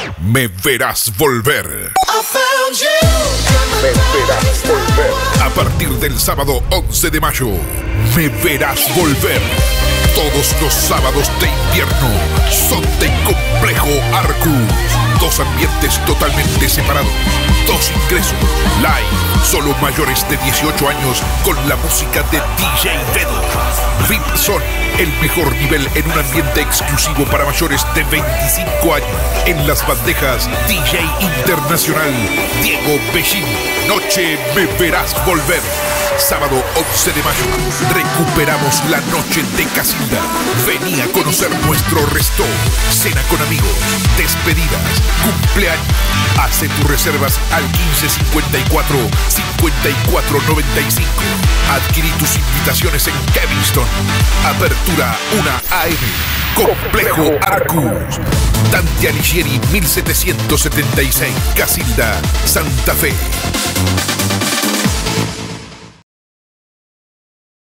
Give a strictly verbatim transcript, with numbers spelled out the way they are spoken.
Me verás volver. Me verás volver. A partir del sábado once de mayo, Me verás volver. Todos los sábados de invierno son de Complejo Arcus. Dos ambientes totalmente separados. Dos ingresos. Live. Solo mayores de dieciocho años con la música de D J Vedo. V I P Son. El mejor nivel en un ambiente exclusivo para mayores de veinticinco años. En las bandejas, D J internacional Diego Bellín. Noche Me verás volver. Sábado once de mayo. Recuperamos la noche de Casilda. Vení a conocer nuestro resto. Cena con amigos. Despedidas. Cumpleaños. Hace tus reservas al quince cincuenta y cuatro cincuenta y cuatro noventa y cinco. Adquirí tus invitaciones en Kevinston. Apertura una A M. Complejo Arcus. Dante Alighieri mil setecientos setenta y seis. Casilda, Santa Fe.